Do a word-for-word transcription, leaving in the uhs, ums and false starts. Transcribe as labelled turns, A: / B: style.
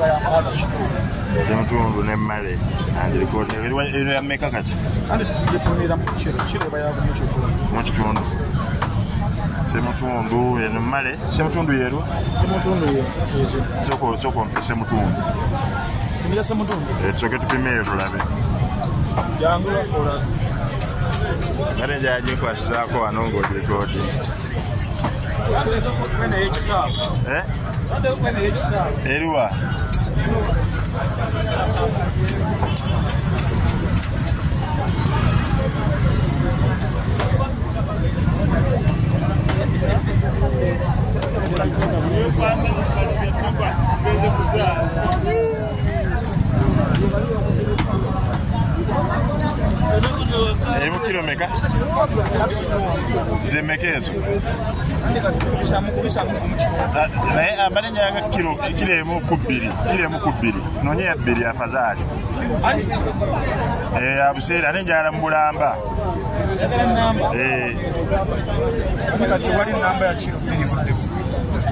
A: semutundu nemmale eno yammeka kati mukitundu semutundu eno mmale semutundu yerwa sokompe semutundu tusoke tupimeyo tulabe ate njaginkwasizaako wano ng'ogirikooti eriwa Erimu kilo meka? Zemeke ezo? Naye amane nyanga kilo kilo emu kubiri, kilo emu kubiri. Nonye ya biri afadhali. Eh abusera nenjala mbulamba. Eh. Kati wali namba ya kilo biri fudefu.